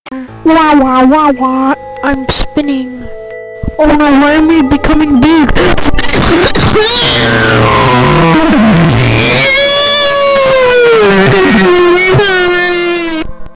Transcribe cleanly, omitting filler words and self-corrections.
Wawa, wawa, I'm spinning. Oh no, why am I becoming big?